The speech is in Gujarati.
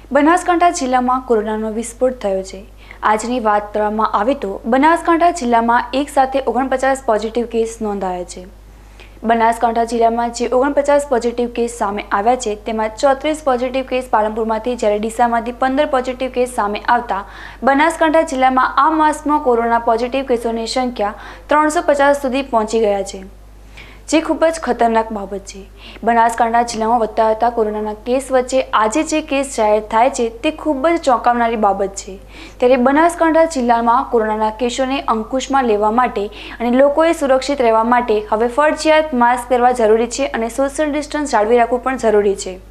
બનાસકાંઠા જિલ્લામાં કોરોનાનો વિસ્ફોટ થયો છે। આજની વાત કરવામાં આવે તો બનાસકાંઠા જિલ્લામાં એક સાથે 49 પોઝિટિવ કેસ નોંધાયા છે। બનાસકાંઠા જિલ્લામાં જે 49 પોઝિટિવ કેસ સામે આવ્યા છે તેમાં 34 પોઝિટિવ કેસ પાલનપુરમાંથી જ્યારે ડીસામાંથી 15 પોઝિટિવ કેસ સામે આવતા બનાસકાંઠા જિલ્લામાં આ માસમાં કોરોના પોઝિટિવ કેસોની સંખ્યા 350 સુધી પહોંચી ગયા છે, જે ખૂબ જ ખતરનાક બાબત છે। બનાસકાંઠા જિલ્લામાં વધતા જતા કોરોનાના કેસ વચ્ચે આજે જે કેસ જાહેર થાય છે તે ખૂબ જ ચોંકાવનારી બાબત છે। ત્યારે બનાસકાંઠા જિલ્લામાં કોરોનાના કેસોને અંકુશમાં લેવા માટે અને લોકોએ સુરક્ષિત રહેવા માટે હવે ફરજિયાત માસ્ક પહેરવા જરૂરી છે અને સોશિયલ ડિસ્ટન્સ જાળવી રાખવું પણ જરૂરી છે।